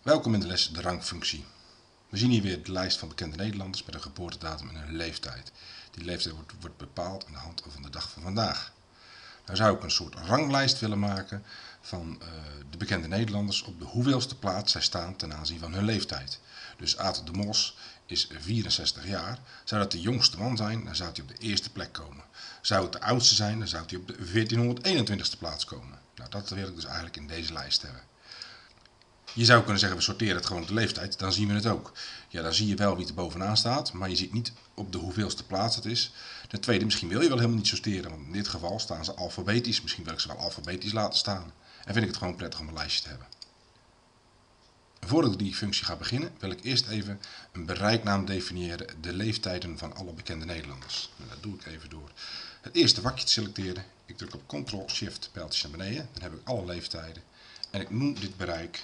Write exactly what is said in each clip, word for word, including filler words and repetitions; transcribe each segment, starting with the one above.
Welkom in de les de rangfunctie. We zien hier weer de lijst van bekende Nederlanders met een geboortedatum en een leeftijd. Die leeftijd wordt, wordt bepaald aan de hand van de dag van vandaag. Nou zou ik een soort ranglijst willen maken van uh, de bekende Nederlanders op de hoeveelste plaats zij staan ten aanzien van hun leeftijd. Dus Aad de Mos is vierenzestig jaar. Zou dat de jongste man zijn, dan zou hij op de eerste plek komen. Zou het de oudste zijn, dan zou hij op de veertienhonderdeenentwintigste plaats komen. Nou, dat wil ik dus eigenlijk in deze lijst hebben. Je zou kunnen zeggen, we sorteren het gewoon op de leeftijd, dan zien we het ook. Ja, dan zie je wel wie er bovenaan staat, maar je ziet niet op de hoeveelste plaats het is. Ten tweede, misschien wil je wel helemaal niet sorteren, want in dit geval staan ze alfabetisch. Misschien wil ik ze wel alfabetisch laten staan. En vind ik het gewoon prettig om een lijstje te hebben. Voordat ik die functie ga beginnen, wil ik eerst even een bereiknaam definiëren, de leeftijden van alle bekende Nederlanders. En dat doe ik even door het eerste vakje te selecteren. Ik druk op control shift pijltjes naar beneden, dan heb ik alle leeftijden. En ik noem dit bereik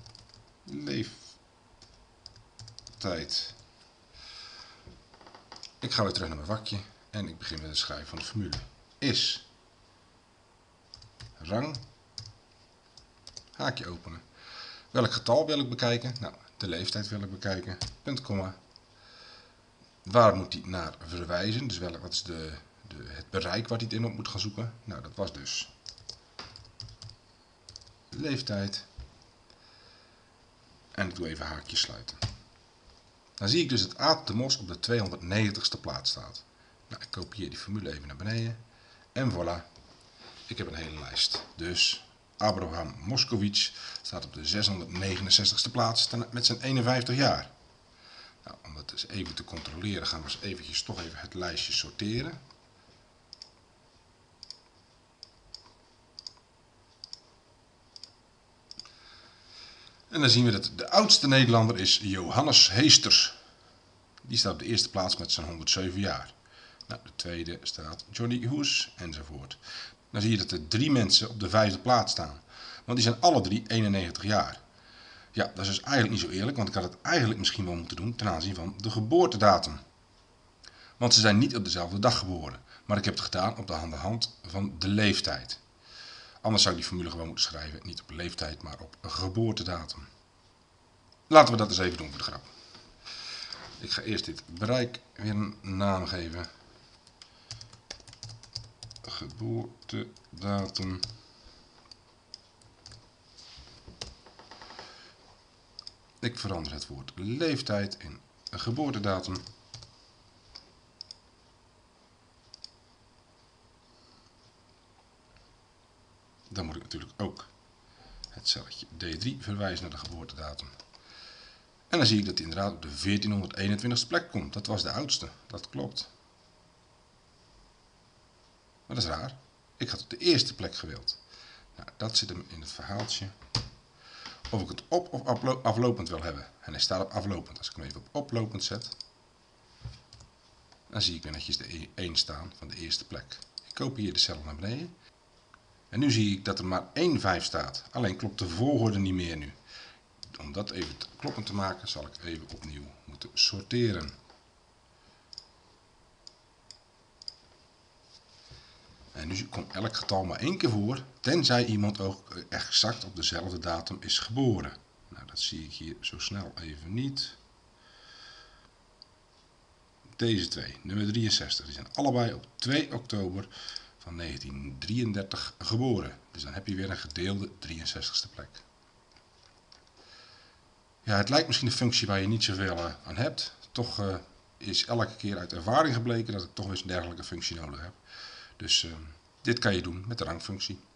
leeftijd. Ik ga weer terug naar mijn vakje en ik begin met het schrijven van de formule. Is rang, haakje openen. Welk getal wil ik bekijken? Nou, de leeftijd wil ik bekijken. Punt, komma. Waar moet die naar verwijzen? Dus welk, wat is de, de, het bereik waar hij het in op moet gaan zoeken? Nou, dat was dus leeftijd. En ik doe even haakjes sluiten. Dan zie ik dus dat Aad de Mos op de tweehonderdnegentigste plaats staat. Nou, ik kopieer die formule even naar beneden. En voilà. Ik heb een hele lijst. Dus Abraham Moskowitz staat op de zeshonderdnegenenzestigste plaats met zijn eenenvijftig jaar. Nou, om dat eens even te controleren gaan we eens eventjes toch even het lijstje sorteren. En dan zien we dat de oudste Nederlander is Johannes Heesters. Die staat op de eerste plaats met zijn honderdzeven jaar. Nou, de tweede staat Johnny Hoes enzovoort. Dan zie je dat er drie mensen op de vijfde plaats staan. Want die zijn alle drie eenennegentig jaar. Ja, dat is dus eigenlijk niet zo eerlijk, want ik had het eigenlijk misschien wel moeten doen ten aanzien van de geboortedatum. Want ze zijn niet op dezelfde dag geboren. Maar ik heb het gedaan op de hand van de leeftijd. Anders zou ik die formule gewoon moeten schrijven, niet op leeftijd, maar op geboortedatum. Laten we dat eens even doen voor de grap. Ik ga eerst dit bereik weer een naam geven. Geboortedatum. Ik verander het woord leeftijd in geboortedatum. Dan moet ik natuurlijk ook het celletje D drie verwijzen naar de geboortedatum. En dan zie ik dat hij inderdaad op de veertienhonderdeenentwintigste plek komt. Dat was de oudste, dat klopt. Maar dat is raar. Ik had op de eerste plek gewild. Nou, dat zit hem in het verhaaltje. Of ik het op of aflopend wil hebben. En hij staat op aflopend. Als ik hem even op oplopend zet, dan zie ik weer netjes de één staan van de eerste plek. Ik kopieer de cel naar beneden. En nu zie ik dat er maar één vijf staat. Alleen klopt de volgorde niet meer nu. Om dat even kloppend te maken zal ik even opnieuw moeten sorteren. En nu komt elk getal maar één keer voor, tenzij iemand ook exact op dezelfde datum is geboren. Nou, dat zie ik hier zo snel even niet. Deze twee, nummer drieënzestig, die zijn allebei op twee oktober van negentiendrieëndertig geboren. Dus dan heb je weer een gedeelde drieënzestigste plek. Ja, het lijkt misschien een functie waar je niet zoveel aan hebt. Toch uh, is elke keer uit ervaring gebleken dat ik toch weer een dergelijke functie nodig heb. Dus uh, dit kan je doen met de rangfunctie.